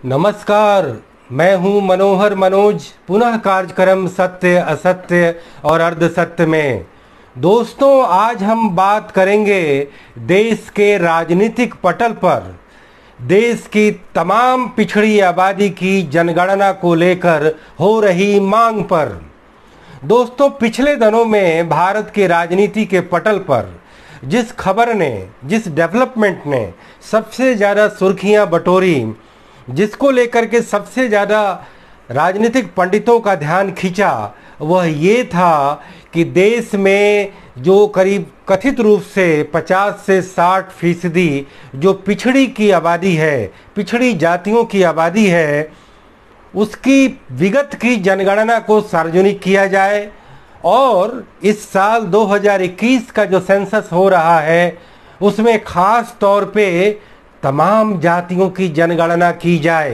नमस्कार। मैं हूं मनोहर मनोज, पुनः कार्यक्रम सत्य असत्य और अर्ध सत्य में। दोस्तों, आज हम बात करेंगे देश के राजनीतिक पटल पर देश की तमाम पिछड़ी आबादी की जनगणना को लेकर हो रही मांग पर। दोस्तों, पिछले दिनों में भारत के राजनीति के पटल पर जिस खबर ने, जिस डेवलपमेंट ने सबसे ज़्यादा सुर्खियां बटोरी, जिसको लेकर के सबसे ज़्यादा राजनीतिक पंडितों का ध्यान खींचा, वह ये था कि देश में जो करीब कथित रूप से 50 से 60% जो पिछड़ी की आबादी है, पिछड़ी जातियों की आबादी है, उसकी विगत की जनगणना को सार्वजनिक किया जाए और इस साल 2021 का जो सेंसस हो रहा है उसमें खास तौर पे तमाम जातियों की जनगणना की जाए।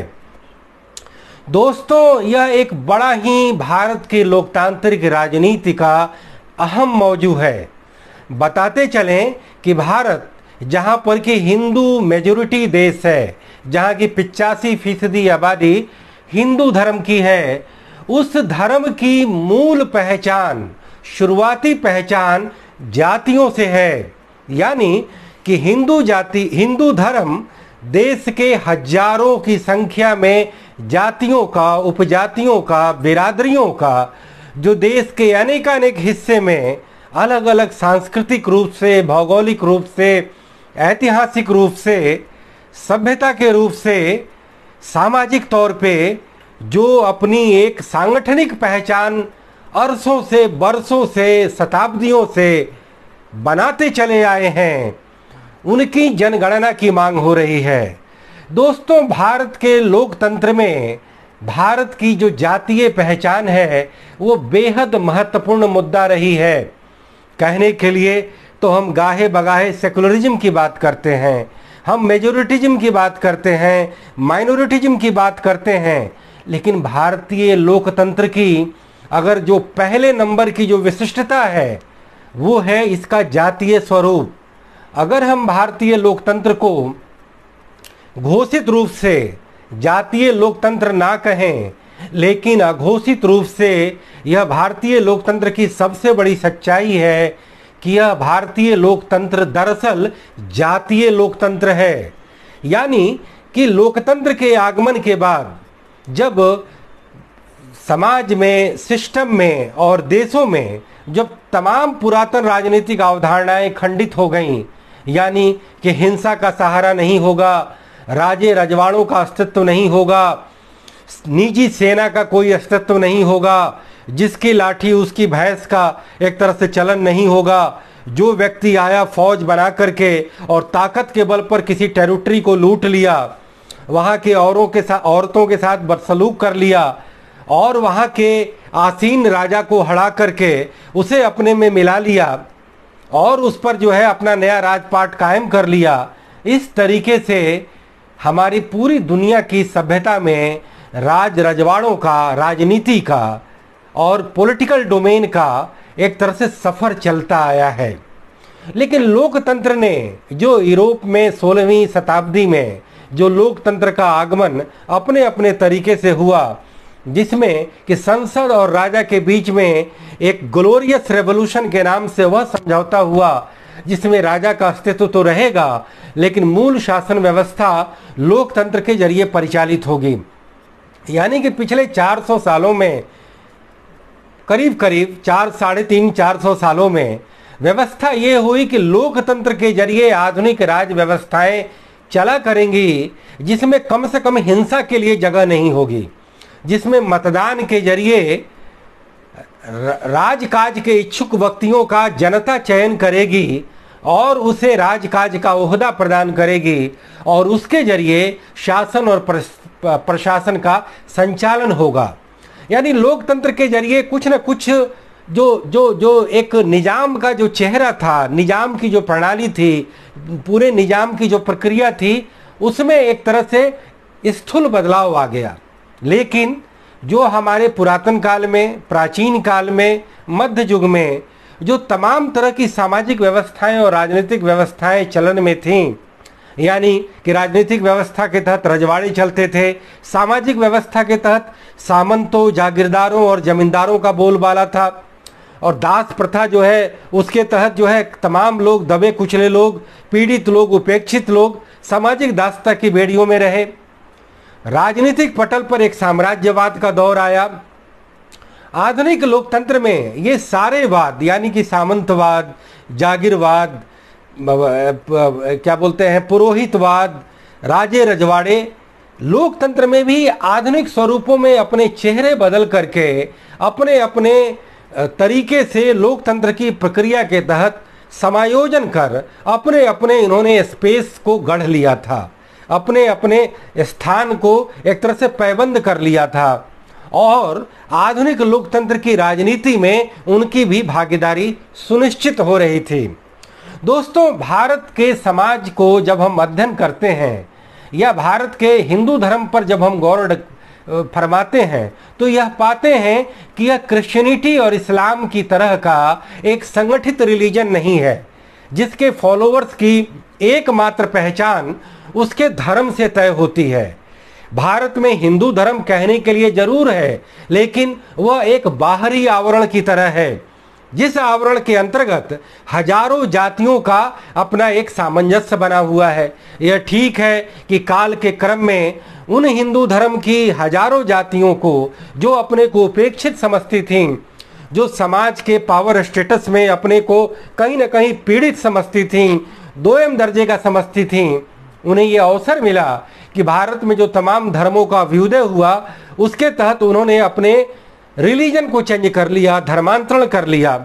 दोस्तों, यह एक बड़ा ही भारत के लोकतांत्रिक राजनीति का अहम मौजू है। बताते चलें कि भारत, जहां पर कि हिंदू मेजॉरिटी देश है, जहां की 85% आबादी हिंदू धर्म की है, उस धर्म की मूल पहचान, शुरुआती पहचान जातियों से है। यानी कि हिंदू जाति, हिंदू धर्म देश के हजारों की संख्या में जातियों का, उपजातियों का, बिरादरियों का, जो देश के अनेकानेक हिस्से में अलग अलग सांस्कृतिक रूप से, भौगोलिक रूप से, ऐतिहासिक रूप से, सभ्यता के रूप से, सामाजिक तौर पे जो अपनी एक सांगठनिक पहचान अरसों से, बरसों से, शताब्दियों से बनाते चले आए हैं, उनकी जनगणना की मांग हो रही है। दोस्तों, भारत के लोकतंत्र में भारत की जो जातीय पहचान है वो बेहद महत्वपूर्ण मुद्दा रही है। कहने के लिए तो हम गाहे बगाहे सेकुलरिज्म की बात करते हैं, हम मेजोरिटिज्म की बात करते हैं, माइनॉरिटिज्म की बात करते हैं, लेकिन भारतीय लोकतंत्र की अगर जो पहले नंबर की जो विशिष्टता है वो है इसका जातीय स्वरूप। अगर हम भारतीय लोकतंत्र को घोषित रूप से जातीय लोकतंत्र ना कहें, लेकिन अघोषित रूप से यह भारतीय लोकतंत्र की सबसे बड़ी सच्चाई है कि यह भारतीय लोकतंत्र दरअसल जातीय लोकतंत्र है। यानी कि लोकतंत्र के आगमन के बाद जब समाज में, सिस्टम में और देशों में जब तमाम पुरातन राजनीतिक अवधारणाएं खंडित हो गईं, यानी कि हिंसा का सहारा नहीं होगा, राजे रजवाड़ों का अस्तित्व नहीं होगा, निजी सेना का कोई अस्तित्व नहीं होगा, जिसकी लाठी उसकी भैंस का एक तरह से चलन नहीं होगा, जो व्यक्ति आया फौज बना करके और ताकत के बल पर किसी टेरिटरी को लूट लिया, वहाँ के औरतों के साथ बदसलूक कर लिया और वहाँ के आसीन राजा को हरा करके उसे अपने में मिला लिया और उस पर जो है अपना नया राजपाट कायम कर लिया। इस तरीके से हमारी पूरी दुनिया की सभ्यता में राज रजवाड़ों का, राजनीति का और पॉलिटिकल डोमेन का एक तरह से सफ़र चलता आया है। लेकिन लोकतंत्र ने, जो यूरोप में 16वीं शताब्दी में जो लोकतंत्र का आगमन अपने अपने तरीके से हुआ, जिसमें कि संसद और राजा के बीच में एक ग्लोरियस रेवोल्यूशन के नाम से वह समझौता हुआ, जिसमें राजा का अस्तित्व तो रहेगा लेकिन मूल शासन व्यवस्था लोकतंत्र के जरिए परिचालित होगी। यानी कि पिछले 400 सालों में, करीब करीब 350-400 सालों में व्यवस्था ये हुई कि लोकतंत्र के जरिए आधुनिक राज व्यवस्थाएं चला करेंगी, जिसमें कम से कम हिंसा के लिए जगह नहीं होगी, जिसमें मतदान के जरिए राजकाज के इच्छुक व्यक्तियों का जनता चयन करेगी और उसे राजकाज का ओहदा प्रदान करेगी और उसके जरिए शासन और प्रशासन का संचालन होगा। यानी लोकतंत्र के जरिए कुछ न कुछ जो एक निजाम का जो चेहरा था, निजाम की जो प्रणाली थी, पूरे निजाम की जो प्रक्रिया थी, उसमें एक तरह से स्थूल बदलाव आ गया। लेकिन जो हमारे पुरातन काल में, प्राचीन काल में, मध्य युग में जो तमाम तरह की सामाजिक व्यवस्थाएं और राजनीतिक व्यवस्थाएं चलन में थीं, यानी कि राजनीतिक व्यवस्था के तहत रजवाड़े चलते थे, सामाजिक व्यवस्था के तहत सामंतों, जागीरदारों और जमींदारों का बोलबाला था, और दास प्रथा जो है उसके तहत जो है तमाम लोग, दबे कुचले लोग, पीड़ित लोग, उपेक्षित लोग सामाजिक दासता की बेड़ियों में रहे। राजनीतिक पटल पर एक साम्राज्यवाद का दौर आया। आधुनिक लोकतंत्र में ये सारे वाद यानी कि सामंतवाद, जागीरवाद, क्या बोलते हैं, पुरोहितवाद, राजे रजवाड़े, लोकतंत्र में भी आधुनिक स्वरूपों में अपने चेहरे बदल करके अपने अपने तरीके से लोकतंत्र की प्रक्रिया के तहत समायोजन कर अपने अपने इन्होंने स्पेस को गढ़ लिया था, अपने अपने स्थान को एक तरह से पैबंद कर लिया था, और आधुनिक लोकतंत्र की राजनीति में उनकी भी भागीदारी सुनिश्चित हो रही थी। दोस्तों, भारत के समाज को जब हम अध्ययन करते हैं या भारत के हिंदू धर्म पर जब हम गौर फरमाते हैं तो यह पाते हैं कि यह क्रिश्चियनिटी और इस्लाम की तरह का एक संगठित रिलीजन नहीं है जिसके फॉलोअर्स की एकमात्र पहचान उसके धर्म से तय होती है। भारत में हिंदू धर्म कहने के लिए जरूर है, लेकिन वह एक बाहरी आवरण की तरह है जिस आवरण के अंतर्गत हजारों जातियों का अपना एक सामंजस्य बना हुआ है। यह ठीक है कि काल के क्रम में उन हिंदू धर्म की हजारों जातियों को जो अपने को उपेक्षित समझती थीं, जो समाज के पावर स्टेटस में अपने को कहीं न कहीं पीड़ित समझती थीं, दोयम दर्जे का समझती थीं, उन्हें यह अवसर मिला कि भारत में जो तमाम धर्मों का अभ्युदय हुआ उसके तहत उन्होंने अपने रिलीजन को चेंज कर लिया, धर्मांतरण कर लिया,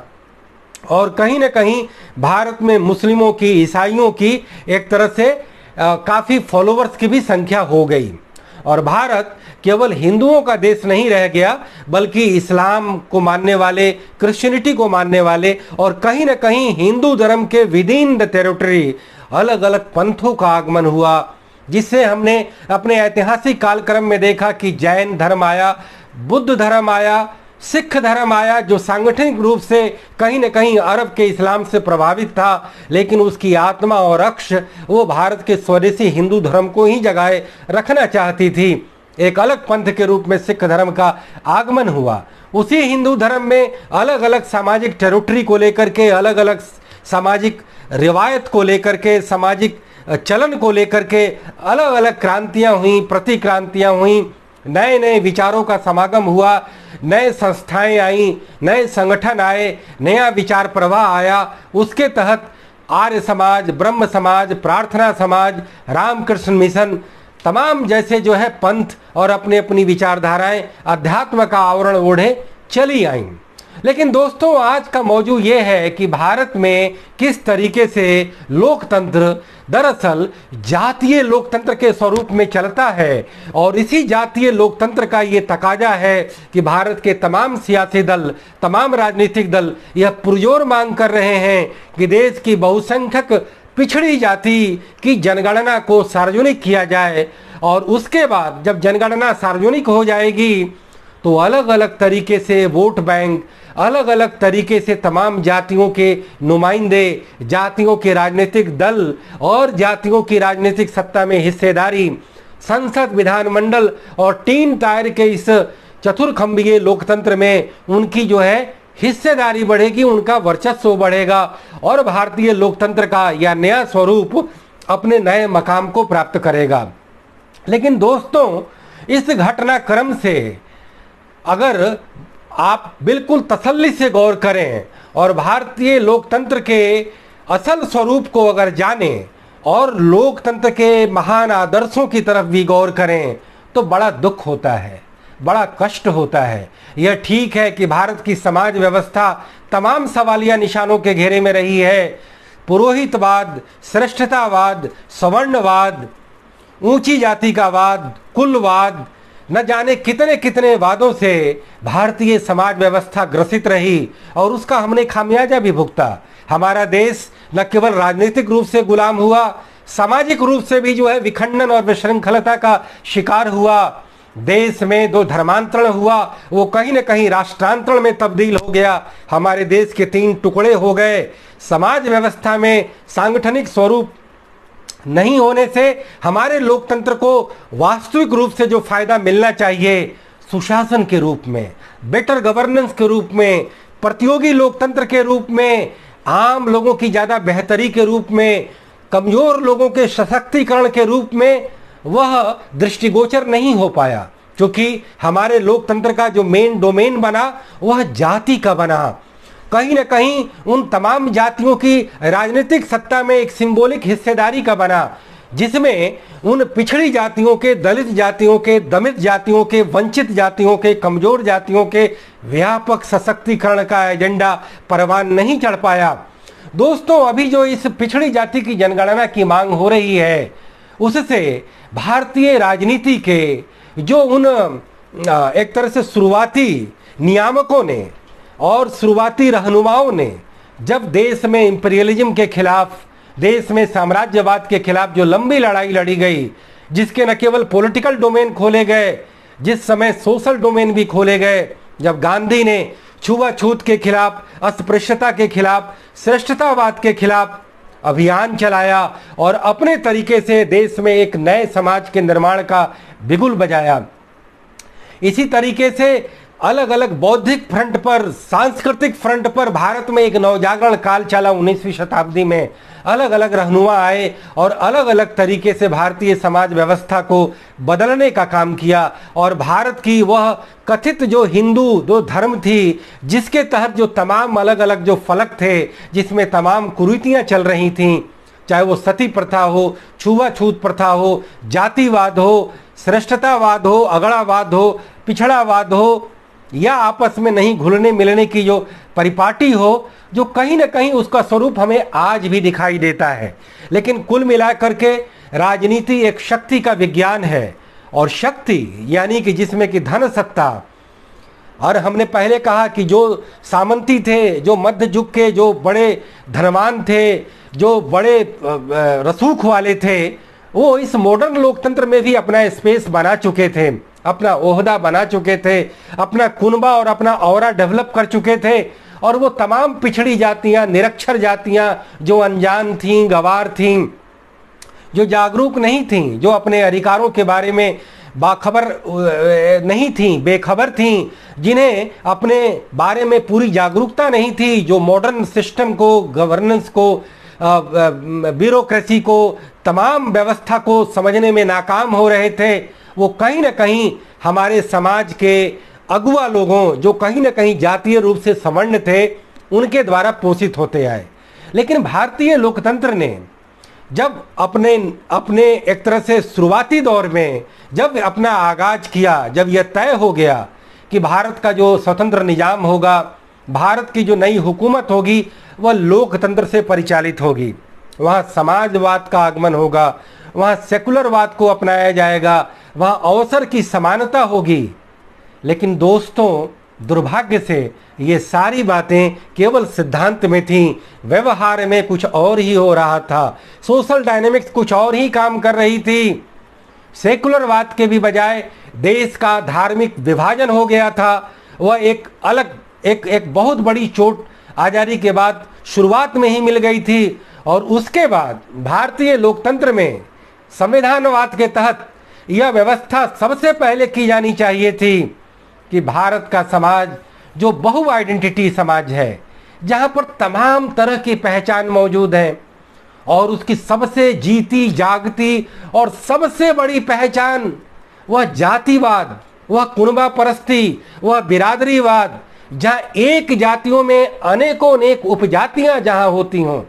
और कहीं न कहीं भारत में मुस्लिमों की, ईसाइयों की एक तरह से काफ़ी फॉलोअर्स की भी संख्या हो गई, और भारत केवल हिंदुओं का देश नहीं रह गया बल्कि इस्लाम को मानने वाले, क्रिश्चियनिटी को मानने वाले, और कहीं न कहीं हिंदू धर्म के विद इन द टेरिटरी अलग अलग पंथों का आगमन हुआ, जिससे हमने अपने ऐतिहासिक कालक्रम में देखा कि जैन धर्म आया, बुद्ध धर्म आया, सिख धर्म आया, जो सांगठनिक रूप से कहीं न कहीं अरब के इस्लाम से प्रभावित था, लेकिन उसकी आत्मा और अक्ष वो भारत के स्वदेशी हिंदू धर्म को ही जगाए रखना चाहती थी। एक अलग पंथ के रूप में सिख धर्म का आगमन हुआ। उसी हिंदू धर्म में अलग अलग सामाजिक टेरिटरी को लेकर के, अलग अलग सामाजिक रिवायत को लेकर के, सामाजिक चलन को लेकर के अलग अलग क्रांतियां हुई, प्रतिक्रांतियां हुई, नए नए विचारों का समागम हुआ, नए संस्थाएं आई, नए संगठन आए, नया विचार प्रवाह आया। उसके तहत आर्य समाज, ब्रह्म समाज, प्रार्थना समाज, रामकृष्ण मिशन, तमाम जैसे जो है पंथ और अपनी अपनी विचारधाराएं अध्यात्म का आवरण ओढ़े चली आईं। लेकिन दोस्तों, आज का मौजू ये है कि भारत में किस तरीके से लोकतंत्र दरअसल जातीय लोकतंत्र के स्वरूप में चलता है, और इसी जातीय लोकतंत्र का ये तकाजा है कि भारत के तमाम सियासी दल, तमाम राजनीतिक दल यह पुरजोर मांग कर रहे हैं कि देश की बहुसंख्यक पिछड़ी जाति की जनगणना को सार्वजनिक किया जाए, और उसके बाद जब जनगणना सार्वजनिक हो जाएगी तो अलग अलग तरीके से वोट बैंक, अलग अलग तरीके से तमाम जातियों के नुमाइंदे, जातियों के राजनीतिक दल और जातियों की राजनीतिक सत्ता में हिस्सेदारी, संसद, विधानमंडल और 3 टायर के इस चतुर्खंडीय लोकतंत्र में उनकी जो है हिस्सेदारी बढ़ेगी, उनका वर्चस्व बढ़ेगा, और भारतीय लोकतंत्र का यह नया स्वरूप अपने नए मकाम को प्राप्त करेगा। लेकिन दोस्तों, इस घटनाक्रम से अगर आप बिल्कुल तसल्ली से गौर करें और भारतीय लोकतंत्र के असल स्वरूप को अगर जानें और लोकतंत्र के महान आदर्शों की तरफ भी गौर करें तो बड़ा दुख होता है, बड़ा कष्ट होता है। यह ठीक है कि भारत की समाज व्यवस्था तमाम सवालिया निशानों के घेरे में रही है। पुरोहितवाद, श्रेष्ठतावाद, सवर्णवाद, ऊंची जाति का वाद, कुलवाद, न जाने कितने कितने वादों से भारतीय समाज व्यवस्था ग्रसित रही, और उसका हमने खामियाजा भी भुगता। हमारा देश न केवल राजनीतिक रूप से गुलाम हुआ, सामाजिक रूप से भी जो है विखंडन और विशृंखलता का शिकार हुआ। देश में जो धर्मांतरण हुआ वो कहीं न कहीं राष्ट्रांतरण में तब्दील हो गया। हमारे देश के 3 टुकड़े हो गए। समाज व्यवस्था में सांगठनिक स्वरूप नहीं होने से हमारे लोकतंत्र को वास्तविक रूप से जो फायदा मिलना चाहिए, सुशासन के रूप में, बेटर गवर्नेंस के रूप में, प्रतियोगी लोकतंत्र के रूप में, आम लोगों की ज़्यादा बेहतरी के रूप में, कमज़ोर लोगों के सशक्तिकरण के रूप में, वह दृष्टिगोचर नहीं हो पाया, क्योंकि हमारे लोकतंत्र का जो मेन डोमेन बना वह जाति का बना। कहीं न कहीं उन तमाम जातियों की राजनीतिक सत्ता में एक सिंबॉलिक हिस्सेदारी का बना, जिसमें उन पिछड़ी जातियों के, दलित जातियों के, दमित जातियों के, वंचित जातियों के, कमजोर जातियों के व्यापक सशक्तिकरण का एजेंडा परवान नहीं चढ़ पाया। दोस्तों, अभी जो इस पिछड़ी जाति की जनगणना की मांग हो रही है, उससे भारतीय राजनीति के जो उन एक तरह से शुरुआती नियामकों ने और शुरुआती रहनुमाओं ने, जब देश में इंपीरियलिज्म के खिलाफ, देश में साम्राज्यवाद के खिलाफ जो लंबी लड़ाई लड़ी गई, जिसके न केवल पॉलिटिकल डोमेन खोले गए, जिस समय सोशल डोमेन भी खोले गए, जब गांधी ने छुआछूत के खिलाफ, अस्पृश्यता के खिलाफ, श्रेष्ठतावाद के खिलाफ अभियान चलाया और अपने तरीके से देश में एक नए समाज के निर्माण का बिगुल बजाया। इसी तरीके से अलग अलग बौद्धिक फ्रंट पर, सांस्कृतिक फ्रंट पर भारत में एक नवजागरण काल चला। 19वीं शताब्दी में अलग अलग रहनुमा आए और अलग अलग तरीके से भारतीय समाज व्यवस्था को बदलने का काम किया। और भारत की वह कथित जो हिंदू जो धर्म थी, जिसके तहत जो तमाम अलग अलग जो फलक थे, जिसमें तमाम कुरीतियाँ चल रही थीं, चाहे वो सती प्रथा हो, छुआछूत प्रथा हो, जातिवाद हो, श्रेष्ठतावाद हो, अगड़ावाद हो, पिछड़ावाद हो, या आपस में नहीं घुलने मिलने की जो परिपाटी हो, जो कहीं ना कहीं उसका स्वरूप हमें आज भी दिखाई देता है। लेकिन कुल मिलाकर के राजनीति एक शक्ति का विज्ञान है, और शक्ति यानी कि जिसमें कि धन सत्ता, और हमने पहले कहा कि जो सामंती थे, जो मध्य युग के जो बड़े धनवान थे, जो बड़े रसूख वाले थे, वो इस मॉडर्न लोकतंत्र में भी अपना स्पेस बना चुके थे, अपना ओहदा बना चुके थे, अपना कुनबा और अपना औरा डेवलप कर चुके थे। और वो तमाम पिछड़ी जातियां, निरक्षर जातियां, जो अनजान थीं, गवार थीं, जो जागरूक नहीं थीं, जो अपने अधिकारों के बारे में बाखबर नहीं थीं, बेखबर थीं, जिन्हें अपने बारे में पूरी जागरूकता नहीं थी, जो मॉडर्न सिस्टम को, गवर्नेंस को, ब्यूरोक्रेसी को, तमाम व्यवस्था को समझने में नाकाम हो रहे थे, वो कहीं ना कहीं हमारे समाज के अगुआ लोगों, जो कहीं ना कहीं जातीय रूप से सवर्ण थे, उनके द्वारा पोषित होते आए। लेकिन भारतीय लोकतंत्र ने जब अपने एक तरह से शुरुआती दौर में जब अपना आगाज किया, जब यह तय हो गया कि भारत का जो स्वतंत्र निजाम होगा, भारत की जो नई हुकूमत होगी, वह लोकतंत्र से परिचालित होगी, वहाँ समाजवाद का आगमन होगा, वहाँ सेकुलरवाद को अपनाया जाएगा, वहाँ अवसर की समानता होगी। लेकिन दोस्तों, दुर्भाग्य से ये सारी बातें केवल सिद्धांत में थीं, व्यवहार में कुछ और ही हो रहा था, सोशल डायनेमिक्स कुछ और ही काम कर रही थी। सेकुलरवाद के भी बजाय देश का धार्मिक विभाजन हो गया था। वह एक अलग एक बहुत बड़ी चोट आज़ादी के बाद शुरुआत में ही मिल गई थी। और उसके बाद भारतीय लोकतंत्र में संविधानवाद के तहत यह व्यवस्था सबसे पहले की जानी चाहिए थी कि भारत का समाज जो बहु आइडेंटिटी समाज है, जहाँ पर तमाम तरह की पहचान मौजूद है, और उसकी सबसे जीती जागती और सबसे बड़ी पहचान वह जातिवाद, वह कुनबा परस्ती, वह बिरादरीवाद, जहाँ एक जातियों में अनेकों अनेक उपजातियाँ जहाँ होती हों,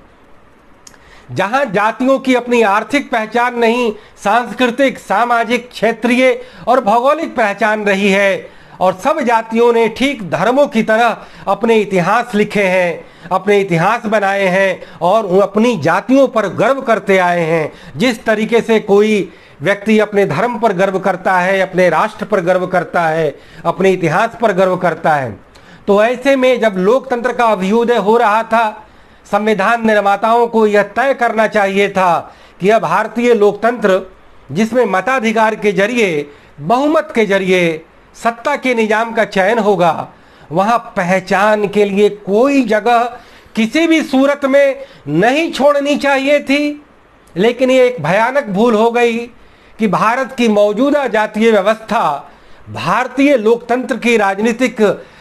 जहाँ जातियों की अपनी आर्थिक पहचान नहीं, सांस्कृतिक, सामाजिक, क्षेत्रीय और भौगोलिक पहचान रही है, और सब जातियों ने ठीक धर्मों की तरह अपने इतिहास लिखे हैं, अपने इतिहास बनाए हैं, और अपनी जातियों पर गर्व करते आए हैं। जिस तरीके से कोई व्यक्ति अपने धर्म पर गर्व करता है, अपने राष्ट्र पर गर्व करता है, अपने इतिहास पर गर्व करता है, तो ऐसे में जब लोकतंत्र का अभ्युदय हो रहा था, संविधान निर्माताओं को यह तय करना चाहिए था कि यह भारतीय लोकतंत्र, जिसमें मताधिकार के जरिए, बहुमत के जरिए सत्ता के निजाम का चयन होगा, वहाँ पहचान के लिए कोई जगह किसी भी सूरत में नहीं छोड़नी चाहिए थी। लेकिन ये एक भयानक भूल हो गई कि भारत की मौजूदा जातीय व्यवस्था भारतीय लोकतंत्र की राजनीतिक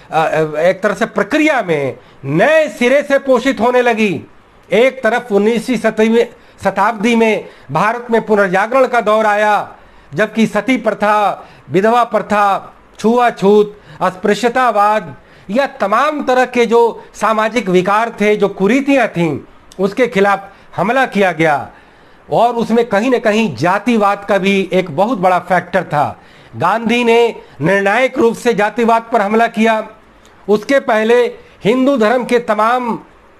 एक तरह से प्रक्रिया में नए सिरे से पोषित होने लगी। एक तरफ 19वीं शताब्दी में भारत में पुनर्जागरण का दौर आया, जबकि सती प्रथा, विधवा प्रथा, छुआछूत, अस्पृश्यतावाद या तमाम तरह के जो सामाजिक विकार थे, जो कुरीतियां थीं, उसके खिलाफ हमला किया गया। और उसमें कहीं न कहीं जातिवाद का भी एक बहुत बड़ा फैक्टर था। गांधी ने निर्णायक रूप से जातिवाद पर हमला किया। उसके पहले हिंदू धर्म के तमाम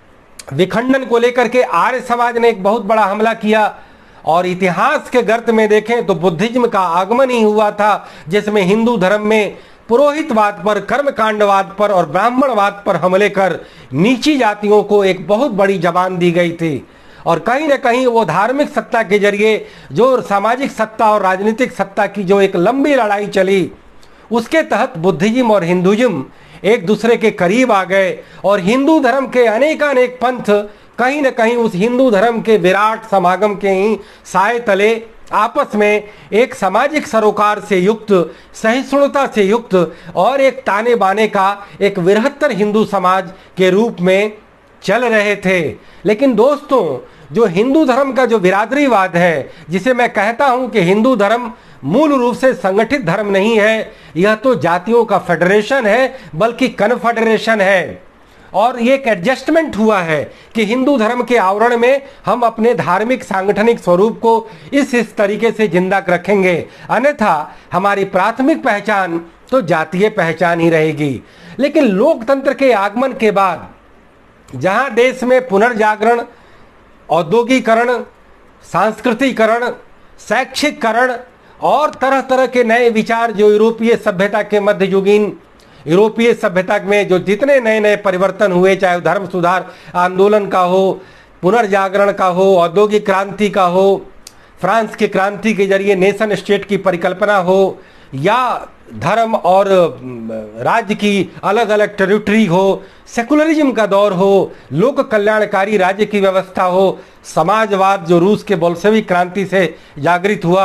विखंडन को लेकर के आर्य समाज ने एक बहुत बड़ा हमला किया। और इतिहास के गर्त में देखें तो बुद्धिज्म का आगमन ही हुआ था, जिसमें हिंदू धर्म में पुरोहितवाद पर, कर्मकांडवाद पर और ब्राह्मणवाद पर हमले कर नीची जातियों को एक बहुत बड़ी जबान दी गई थी। और कहीं न कहीं वो धार्मिक सत्ता के जरिए जो सामाजिक सत्ता और राजनीतिक सत्ता की जो एक लंबी लड़ाई चली, उसके तहत बुद्धिज्म और हिंदुइज्म एक दूसरे के करीब आ गए। और हिंदू धर्म के अनेकानेक पंथ कहीं न कहीं उस हिंदू धर्म के विराट समागम के ही साए तले आपस में एक सामाजिक सरोकार से युक्त, सहिष्णुता से युक्त और एक ताने बाने का एक बृहत्तर हिंदू समाज के रूप में चल रहे थे। लेकिन दोस्तों, जो हिंदू धर्म का जो बिरादरीवाद है, जिसे मैं कहता हूं कि हिंदू धर्म मूल रूप से संगठित धर्म नहीं है, यह तो जातियों का फेडरेशन है, बल्कि कन्फेडरेशन है। और ये एक एडजस्टमेंट हुआ है कि हिंदू धर्म के आवरण में हम अपने धार्मिक सांगठनिक स्वरूप को इस तरीके से जिंदा रखेंगे, अन्यथा हमारी प्राथमिक पहचान तो जातीय पहचान ही रहेगी। लेकिन लोकतंत्र के आगमन के बाद जहां देश में पुनर्जागरण, औद्योगिकरण, सांस्कृतिकरण, शैक्षिकरण और तरह तरह के नए विचार जो यूरोपीय सभ्यता के मध्ययुगीन यूरोपीय सभ्यता में जो जितने नए नए परिवर्तन हुए, चाहे धर्म सुधार आंदोलन का हो, पुनर्जागरण का हो, औद्योगिक क्रांति का हो, फ्रांस की क्रांति के जरिए नेशन स्टेट की परिकल्पना हो, या धर्म और राज्य की अलग अलग टेरिटरी हो, सेकुलरिज्म का दौर हो, लोक कल्याणकारी राज्य की व्यवस्था हो, समाजवाद जो रूस के बोल्शेविक क्रांति से जागृत हुआ,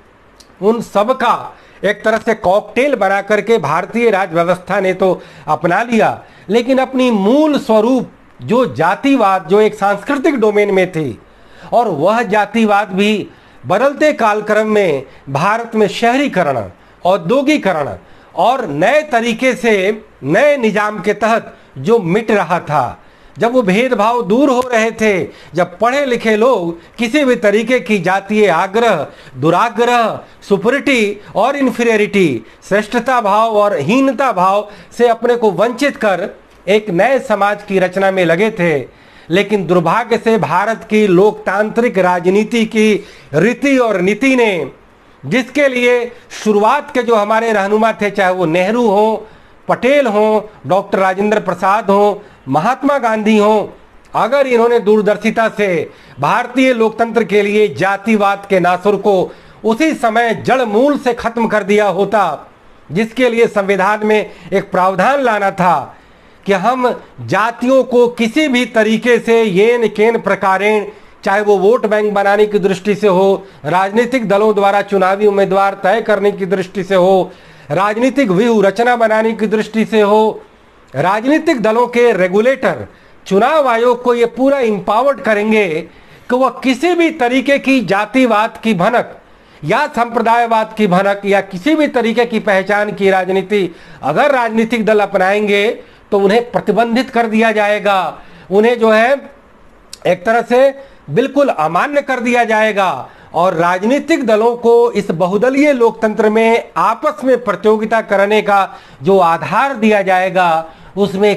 उन सब का एक तरह से कॉकटेल बना करके भारतीय राज व्यवस्था ने तो अपना लिया। लेकिन अपनी मूल स्वरूप जो जातिवाद, जो एक सांस्कृतिक डोमेन में थी, और वह जातिवाद भी बदलते कालक्रम में भारत में शहरीकरण, औद्योगिकरण और नए तरीके से नए निजाम के तहत जो मिट रहा था, जब वो भेदभाव दूर हो रहे थे, जब पढ़े लिखे लोग किसी भी तरीके की जातीय आग्रह, दुराग्रह, सुपरिटी और इन्फीरियरिटी, श्रेष्ठता भाव और हीनता भाव से अपने को वंचित कर एक नए समाज की रचना में लगे थे। लेकिन दुर्भाग्य से भारत की लोकतांत्रिक राजनीति की रीति और नीति ने, जिसके लिए शुरुआत के जो हमारे रहनुमा थे, चाहे वो नेहरू हो, पटेल हो, डॉक्टर राजेंद्र प्रसाद हो, महात्मा गांधी हो, अगर इन्होंने दूरदर्शिता से भारतीय लोकतंत्र के लिए जातिवाद के नासुर को उसी समय जड़ मूल से खत्म कर दिया होता, जिसके लिए संविधान में एक प्रावधान लाना था कि हम जातियों को किसी भी तरीके से येन केन प्रकारेण, चाहे वो वोट बैंक बनाने की दृष्टि से हो, राजनीतिक दलों द्वारा चुनावी उम्मीदवार तय करने की दृष्टि से हो, राजनीतिक व्यूह रचना बनाने की दृष्टि से हो, राजनीतिक दलों के रेगुलेटर चुनाव आयोग को ये पूरा इंपावर्ड करेंगे कि वह किसी भी तरीके की जातिवाद की भनक या संप्रदायवाद की भनक या किसी भी तरीके की पहचान की राजनीति अगर राजनीतिक दल अपनाएंगे तो उन्हें प्रतिबंधित कर दिया जाएगा, उन्हें जो है एक तरह से बिल्कुल अमान्य कर दिया जाएगा। और राजनीतिक दलों को इस बहुदलीय लोकतंत्र में आपस में प्रतियोगिता करने का जो आधार दिया जाएगा, उसमें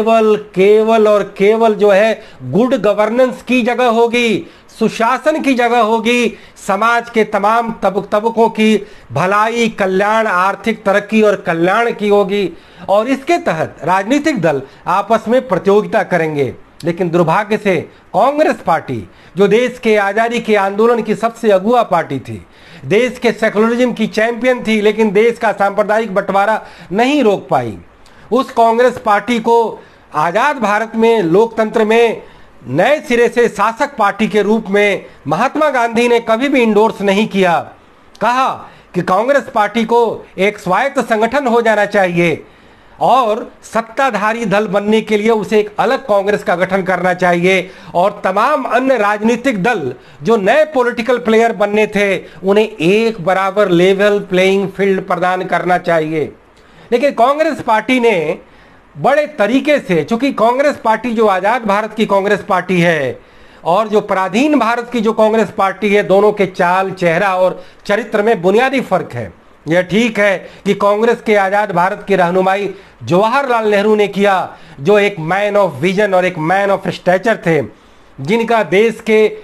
केवल और केवल जो है गुड गवर्नेंस की जगह होगी, सुशासन की जगह होगी, समाज के तमाम तबकों की भलाई, कल्याण, आर्थिक तरक्की और कल्याण की होगी। और इसके तहत राजनीतिक दल आपस में प्रतियोगिता करेंगे। लेकिन दुर्भाग्य से कांग्रेस पार्टी, जो देश के आजादी के आंदोलन की सबसे अगुआ पार्टी थी, देश के सेकुलरिज्म की चैंपियन थी, लेकिन देश का सांप्रदायिक बंटवारा नहीं रोक पाई, उस कांग्रेस पार्टी को आजाद भारत में लोकतंत्र में नए सिरे से शासक पार्टी के रूप में महात्मा गांधी ने कभी भी इंडोर्स नहीं किया। कहा कि कांग्रेस पार्टी को एक स्वायत्त संगठन हो जाना चाहिए और सत्ताधारी दल बनने के लिए उसे एक अलग कांग्रेस का गठन करना चाहिए और तमाम अन्य राजनीतिक दल जो नए पॉलिटिकल प्लेयर बनने थे उन्हें एक बराबर लेवल प्लेइंग फील्ड प्रदान करना चाहिए। लेकिन कांग्रेस पार्टी ने बड़े तरीके से, चूंकि कांग्रेस पार्टी जो आजाद भारत की कांग्रेस पार्टी है और जो पराधीन भारत की जो कांग्रेस पार्टी है, दोनों के चाल, चेहरा और चरित्र में बुनियादी फर्क है। यह ठीक है कि कांग्रेस के आजाद भारत की रहनुमाई जवाहरलाल नेहरू ने किया, जो एक मैन ऑफ विजन और एक मैन ऑफ स्टैचर थे, जिनका देश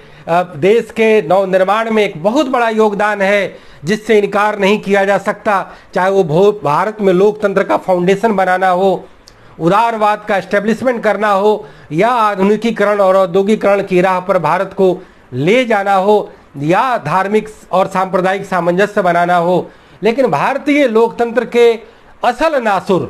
के नवनिर्माण में एक बहुत बड़ा योगदान है, जिससे इनकार नहीं किया जा सकता। चाहे वो भारत में लोकतंत्र का फाउंडेशन बनाना हो, उदारवाद का एस्टेब्लिशमेंट करना हो, या आधुनिकीकरण और औद्योगिकरण की राह पर भारत को ले जाना हो, या धार्मिक और सांप्रदायिक सामंजस्य बनाना हो। लेकिन भारतीय लोकतंत्र के असल नासुर,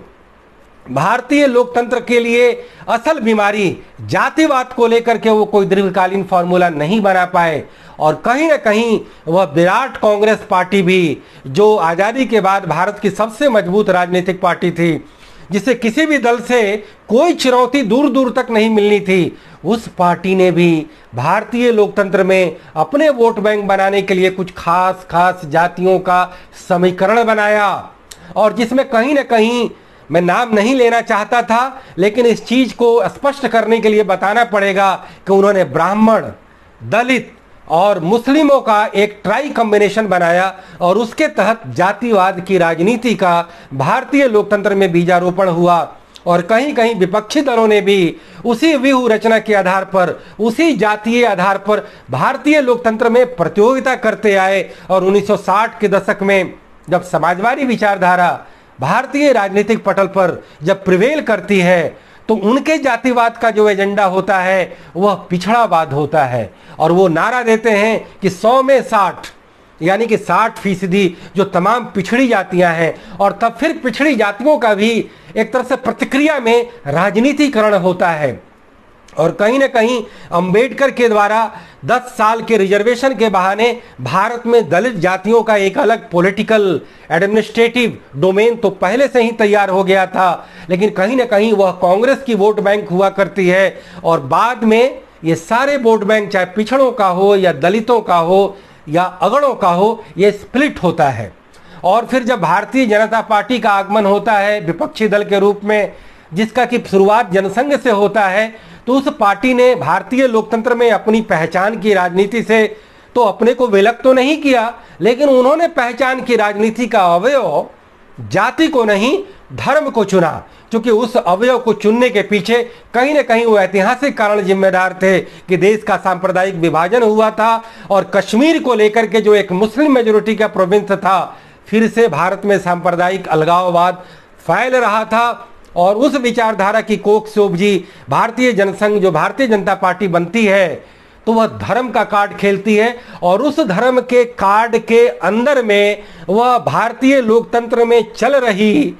भारतीय लोकतंत्र के लिए असल बीमारी जातिवाद को लेकर के वो कोई दीर्घकालीन फॉर्मूला नहीं बना पाए। और कहीं ना कहीं वह विराट कांग्रेस पार्टी भी, जो आज़ादी के बाद भारत की सबसे मजबूत राजनीतिक पार्टी थी, जिसे किसी भी दल से कोई चुनौती दूर दूर तक नहीं मिलनी थी, उस पार्टी ने भी भारतीय लोकतंत्र में अपने वोट बैंक बनाने के लिए कुछ खास जातियों का समीकरण बनाया। और जिसमें कहीं ना कहीं, मैं नाम नहीं लेना चाहता था, लेकिन इस चीज को स्पष्ट करने के लिए बताना पड़ेगा कि उन्होंने ब्राह्मण, दलित और मुस्लिमों का एक ट्राई कॉम्बिनेशन बनाया और उसके तहत जातिवाद की राजनीति का भारतीय लोकतंत्र में बीजारोपण हुआ। और कहीं कहीं विपक्षी दलों ने भी उसी व्यूह रचना के आधार पर, उसी जातीय आधार पर भारतीय लोकतंत्र में प्रतियोगिता करते आए। और 1960 के दशक में जब समाजवादी विचारधारा भारतीय राजनीतिक पटल पर जब प्रिवेल करती है, तो उनके जातिवाद का जो एजेंडा होता है वह पिछड़ावाद होता है। और वो नारा देते हैं कि 100 में 60, यानी कि 60% जो तमाम पिछड़ी जातियां हैं। और तब फिर पिछड़ी जातियों का भी एक तरह से प्रतिक्रिया में राजनीतिकरण होता है। और कहीं ना कहीं अंबेडकर के द्वारा 10 साल के रिजर्वेशन के बहाने भारत में दलित जातियों का एक अलग पॉलिटिकल एडमिनिस्ट्रेटिव डोमेन तो पहले से ही तैयार हो गया था, लेकिन कहीं ना कहीं वह कांग्रेस की वोट बैंक हुआ करती है। और बाद में ये सारे वोट बैंक, चाहे पिछड़ों का हो या दलितों का हो या अगड़ों का हो, ये स्प्लिट होता है। और फिर जब भारतीय जनता पार्टी का आगमन होता है विपक्षी दल के रूप में, जिसका कि शुरुआत जनसंघ से होता है, तो उस पार्टी ने भारतीय लोकतंत्र में अपनी पहचान की राजनीति से तो अपने को विलग तो नहीं किया, लेकिन उन्होंने पहचान की राजनीति का अवयव जाति को नहीं, धर्म को चुना। क्योंकि उस अवयव को चुनने के पीछे कहीं ना कहीं वो ऐतिहासिक कारण जिम्मेदार थे कि देश का सांप्रदायिक विभाजन हुआ था और कश्मीर को लेकर के जो एक मुस्लिम मेजोरिटी का प्रोविंस था, फिर से भारत में सांप्रदायिक अलगाववाद फैल रहा था। और उस विचारधारा की कोख से उपजी भारतीय जनसंघ, जो भारतीय जनता पार्टी बनती है, तो वह धर्म का कार्ड खेलती है। और उस धर्म के कार्ड के अंदर में वह भारतीय लोकतंत्र में चल रही,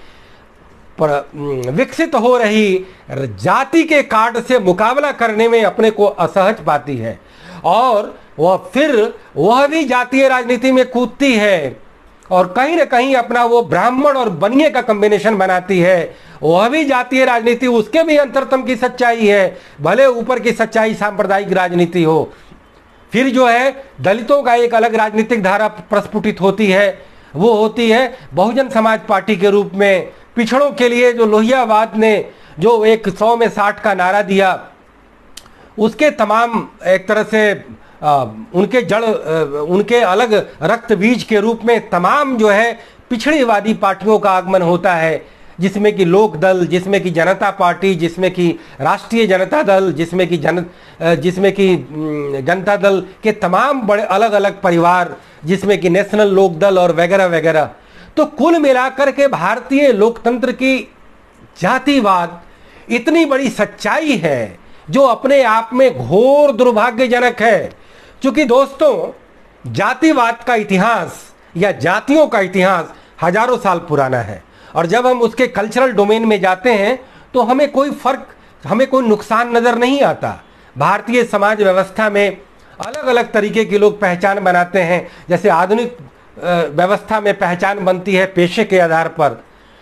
विकसित हो रही जाति के कार्ड से मुकाबला करने में अपने को असहज पाती है। और वह भी जातीय राजनीति में कूदती है और कहीं ना कहीं अपना वो ब्राह्मण और बनिए का कॉम्बिनेशन बनाती है। वह भी जातीय राजनीति, उसके भी अंतरतम की सच्चाई है, भले ऊपर की सच्चाई सांप्रदायिक राजनीति हो। फिर जो है दलितों का एक अलग राजनीतिक धारा प्रस्फुटित होती है, वो होती है बहुजन समाज पार्टी के रूप में। पिछड़ों के लिए जो लोहियावाद ने जो एक 100 में 60 का नारा दिया, उसके तमाम एक तरह से उनके अलग रक्त बीज के रूप में तमाम जो है पिछड़ीवादी पार्टियों का आगमन होता है, जिसमें कि लोक दल, जिसमें कि जनता पार्टी, जिसमें कि राष्ट्रीय जनता दल, जिसमें कि जनता दल के तमाम बड़े अलग अलग परिवार, जिसमें कि नेशनल लोक दल और वगैरह वगैरह। तो कुल मिलाकर के भारतीय लोकतंत्र की जातिवाद इतनी बड़ी सच्चाई है जो अपने आप में घोर दुर्भाग्यजनक है। क्योंकि दोस्तों, जातिवाद का इतिहास या जातियों का इतिहास हजारों साल पुराना है। और जब हम उसके कल्चरल डोमेन में जाते हैं तो हमें कोई नुकसान नजर नहीं आता। भारतीय समाज व्यवस्था में अलग अलग तरीके के लोग पहचान बनाते हैं। जैसे आधुनिक व्यवस्था में पहचान बनती है पेशे के आधार पर,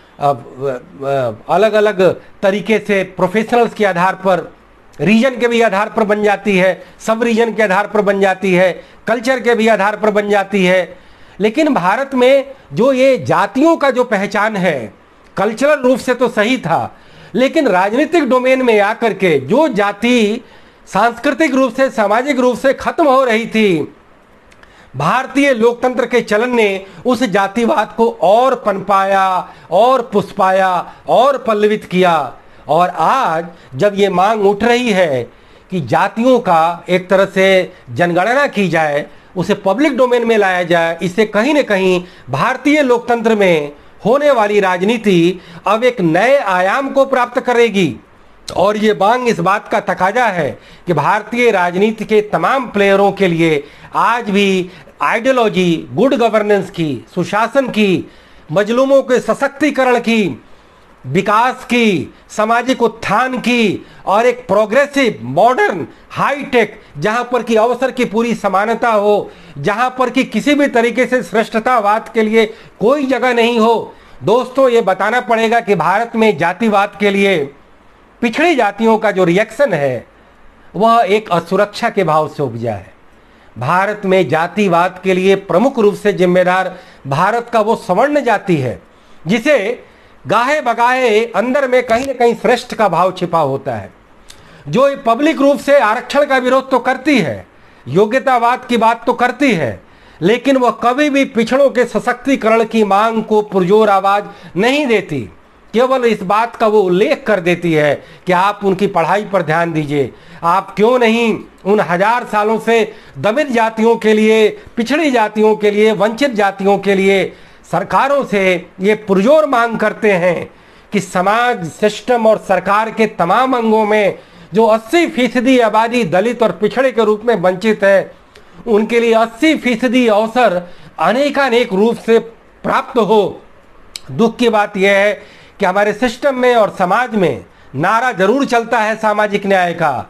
अलग अलग तरीके से प्रोफेशनल्स के आधार पर, रीजन के भी आधार पर बन जाती है, सब रीजन के आधार पर बन जाती है, कल्चर के भी आधार पर बन जाती है। लेकिन भारत में जो ये जातियों का जो पहचान है, कल्चरल रूप से तो सही था, लेकिन राजनीतिक डोमेन में आकर के जो जाति सांस्कृतिक रूप से, सामाजिक रूप से खत्म हो रही थी, भारतीय लोकतंत्र के चलन ने उस जातिवाद को और पनपाया और पुष्पाया और पल्लवित किया। और आज जब ये मांग उठ रही है कि जातियों का एक तरह से जनगणना की जाए, उसे पब्लिक डोमेन में लाया जाए, इससे कहीं न कहीं भारतीय लोकतंत्र में होने वाली राजनीति अब एक नए आयाम को प्राप्त करेगी। और ये मांग इस बात का तकाजा है कि भारतीय राजनीति के तमाम प्लेयरों के लिए आज भी आइडियोलॉजी, गुड गवर्नेंस की, सुशासन की, मजलूमों के सशक्तिकरण की, विकास की, सामाजिक उत्थान की और एक प्रोग्रेसिव, मॉडर्न, हाईटेक, जहां पर कि अवसर की पूरी समानता हो, जहां पर कि किसी भी तरीके से श्रेष्ठतावाद के लिए कोई जगह नहीं हो। दोस्तों, ये बताना पड़ेगा कि भारत में जातिवाद के लिए पिछड़ी जातियों का जो रिएक्शन है वह एक असुरक्षा के भाव से उपजा है। भारत में जातिवाद के लिए प्रमुख रूप से जिम्मेदार भारत का वो सवर्ण जाति है जिसे गाहे बगाहे अंदर में कहीं न कहीं श्रेष्ठ का भाव छिपा होता है, जो पब्लिक रूप से आरक्षण का विरोध तो करती है, योग्यतावाद की बात तो करती है, लेकिन वह कभी भी पिछड़ों के सशक्तिकरण की मांग को पुरजोर आवाज नहीं देती। केवल इस बात का वो उल्लेख कर देती है कि आप उनकी पढ़ाई पर ध्यान दीजिए, आप क्यों नहीं उन 1000 सालों से दमित जातियों के लिए, पिछड़ी जातियों के लिए, वंचित जातियों के लिए सरकारों से ये पुरजोर मांग करते हैं कि समाज, सिस्टम और सरकार के तमाम अंगों में जो 80% आबादी दलित और पिछड़े के रूप में वंचित है, उनके लिए 80% अवसर अनेकानेक रूप से प्राप्त हो। दुख की बात यह है कि हमारे सिस्टम में और समाज में नारा जरूर चलता है सामाजिक न्याय का,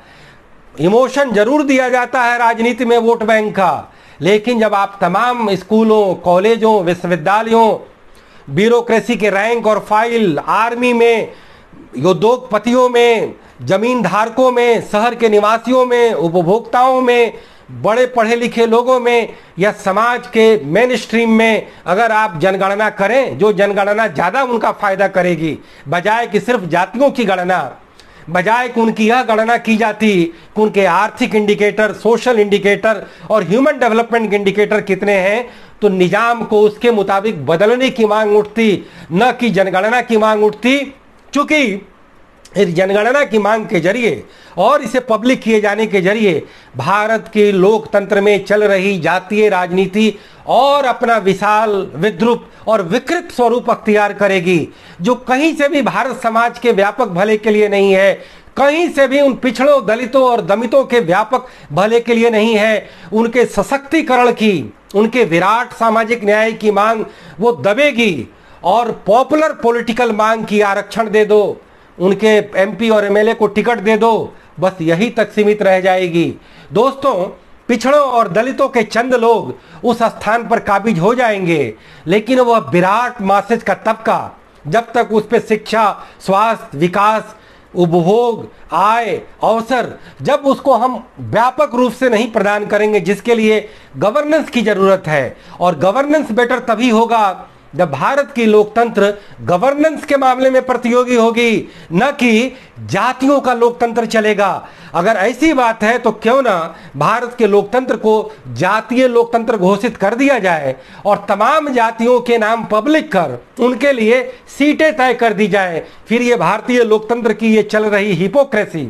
इमोशन जरूर दिया जाता है राजनीति में वोट बैंक का, लेकिन जब आप तमाम स्कूलों, कॉलेजों, विश्वविद्यालयों, ब्यूरोक्रेसी के रैंक और फाइल, आर्मी में, उद्योगपतियों में, जमीन धारकों में, शहर के निवासियों में, उपभोक्ताओं में, बड़े पढ़े लिखे लोगों में या समाज के मेन स्ट्रीम में अगर आप जनगणना करें, जो जनगणना ज़्यादा उनका फायदा करेगी, बजाय कि सिर्फ जातियों की गणना, बजाय कि उनकी यह गणना की जाती कि उनके आर्थिक इंडिकेटर, सोशल इंडिकेटर और ह्यूमन डेवलपमेंट इंडिकेटर कितने हैं, तो निजाम को उसके मुताबिक बदलने की मांग उठती, न कि जनगणना की मांग उठती। चूंकि इस जनगणना की मांग के जरिए और इसे पब्लिक किए जाने के जरिए भारत के लोकतंत्र में चल रही जातीय राजनीति और अपना विशाल, विद्रुप और विकृत स्वरूप अख्तियार करेगी, जो कहीं से भी भारत समाज के व्यापक भले के लिए नहीं है, कहीं से भी उन पिछड़ों, दलितों और दमितों के व्यापक भले के लिए नहीं है। उनके सशक्तिकरण की, उनके विराट सामाजिक न्याय की मांग वो दबेगी और पॉपुलर पॉलिटिकल मांग की आरक्षण दे दो, उनके एमपी और एमएलए को टिकट दे दो, बस यही तक सीमित रह जाएगी। दोस्तों, पिछड़ों और दलितों के चंद लोग उस स्थान पर काबिज हो जाएंगे, लेकिन वह विराट मासेज का तबका जब तक उस पर शिक्षा, स्वास्थ्य, विकास, उपभोग, आय, अवसर, जब उसको हम व्यापक रूप से नहीं प्रदान करेंगे, जिसके लिए गवर्नेंस की जरूरत है, और गवर्नेंस बेटर तभी होगा जब भारत की लोकतंत्र गवर्नेंस के मामले में प्रतियोगी होगी, न कि जातियों का लोकतंत्र चलेगा। अगर ऐसी बात है तो क्यों ना भारत के लोकतंत्र को जातीय लोकतंत्र घोषित कर दिया जाए और तमाम जातियों के नाम पब्लिक कर उनके लिए सीटें तय कर दी जाए। फिर ये भारतीय लोकतंत्र की ये चल रही हिपोक्रेसी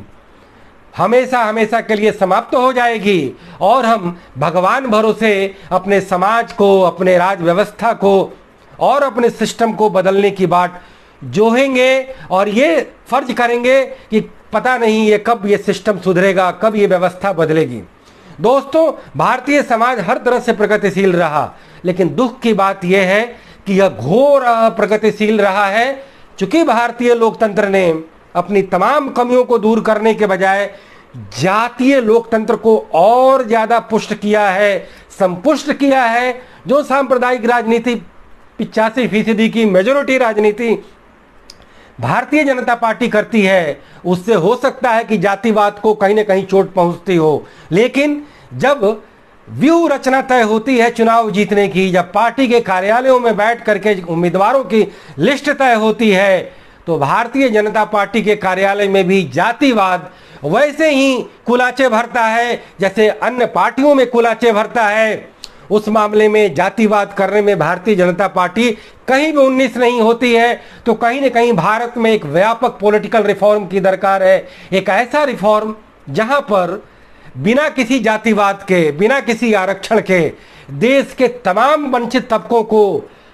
हमेशा हमेशा के लिए समाप्त हो जाएगी और हम भगवान भरोसे अपने समाज को, अपने राज व्यवस्था को और अपने सिस्टम को बदलने की बात जोहेंगे और ये फर्ज करेंगे कि पता नहीं ये कब ये सिस्टम सुधरेगा, कब ये व्यवस्था बदलेगी। दोस्तों, भारतीय समाज हर तरह से प्रगतिशील रहा, लेकिन दुख की बात यह है कि यह घोर प्रगतिशील रहा है, चूंकि भारतीय लोकतंत्र ने अपनी तमाम कमियों को दूर करने के बजाय जातीय लोकतंत्र को और ज्यादा पुष्ट किया है, संपुष्ट किया है। जो सांप्रदायिक राजनीति 85% की मेजोरिटी राजनीति भारतीय जनता पार्टी करती है, उससे हो सकता है कि जातिवाद को कहीं ना कहीं चोट पहुंचती हो, लेकिन जब व्यूह रचना तय होती है चुनाव जीतने की, जब पार्टी के कार्यालयों में बैठ करके उम्मीदवारों की लिस्ट तय होती है, तो भारतीय जनता पार्टी के कार्यालय में भी जातिवाद वैसे ही कुलाचे भरता है जैसे अन्य पार्टियों में कुलाचे भरता है। उस मामले में जातिवाद करने में भारतीय जनता पार्टी कहीं भी 19 नहीं होती है। तो कहीं न कहीं भारत में एक व्यापक पॉलिटिकल रिफॉर्म की दरकार है, एक ऐसा रिफॉर्म जहां पर बिना किसी जातिवाद के, बिना किसी आरक्षण के देश के तमाम वंचित तबकों को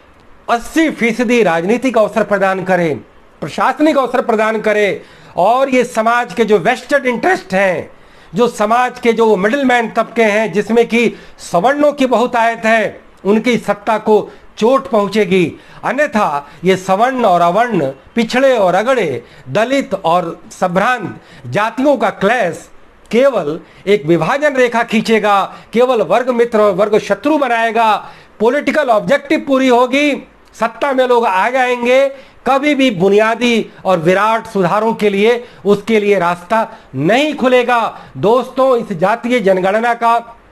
80% राजनीतिक अवसर प्रदान करे, प्रशासनिक अवसर प्रदान करे, और ये समाज के जो वेस्टेड इंटरेस्ट हैं, जो समाज के जो मिडिलमैन तबके हैं, जिसमें कि सवर्णों की बहुतायत है, उनकी सत्ता को चोट पहुंचेगी। अन्यथा ये सवर्ण और अवर्ण, पिछड़े और अगड़े, दलित और संभ्रांत जातियों का क्लैश केवल एक विभाजन रेखा खींचेगा, केवल वर्ग मित्र और वर्ग शत्रु बनाएगा। पॉलिटिकल ऑब्जेक्टिव पूरी होगी, सत्ता में लोग आ जाएंगे, कभी भी बुनियादी और विराट सुधारों के लिए उसके लिए रास्ता नहीं खुलेगा। दोस्तों, इस जातीय जनगणना का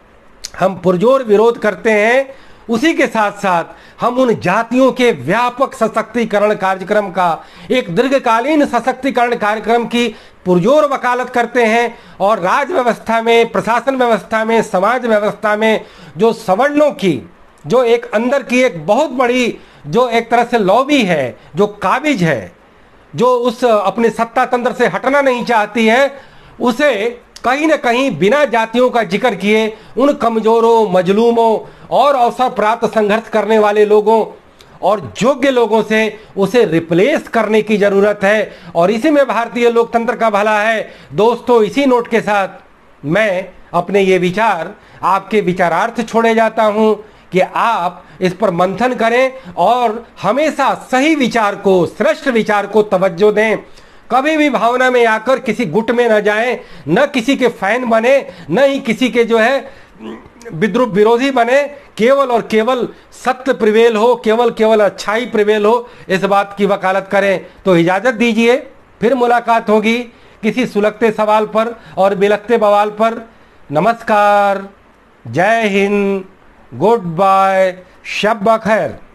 हम पुरजोर विरोध करते हैं। उसी के साथ साथ हम उन जातियों के व्यापक सशक्तिकरण कार्यक्रम का, एक दीर्घकालीन सशक्तिकरण कार्यक्रम की पुरजोर वकालत करते हैं। और राज व्यवस्था में, प्रशासन व्यवस्था में, समाज व्यवस्था में जो सवर्णों की जो एक अंदर की एक बहुत बड़ी जो एक तरह से लॉबी है, जो काबिज है, जो उस अपने सत्ता तंत्र से हटना नहीं चाहती है, उसे कहीं न कहीं बिना जातियों का जिक्र किए उन कमजोरों, मजलूमों और अवसर प्राप्त संघर्ष करने वाले लोगों और योग्य लोगों से उसे रिप्लेस करने की जरूरत है। और इसी में भारतीय लोकतंत्र का भला है। दोस्तों, इसी नोट के साथ मैं अपने ये विचार आपके विचारार्थ छोड़े जाता हूं कि आप इस पर मंथन करें और हमेशा सही विचार को, श्रेष्ठ विचार को तवज्जो दें। कभी भी भावना में आकर किसी गुट में न जाएं, न किसी के फैन बने, न ही किसी के जो है विद्रूप विरोधी बने। केवल और केवल सत्य प्रिवेल हो, केवल अच्छाई प्रिवेल हो, इस बात की वकालत करें। तो इजाजत दीजिए, फिर मुलाकात होगी किसी सुलगते सवाल पर और बिलखते बवाल पर। नमस्कार, जय हिंद, गुड बाय, शब बखैर।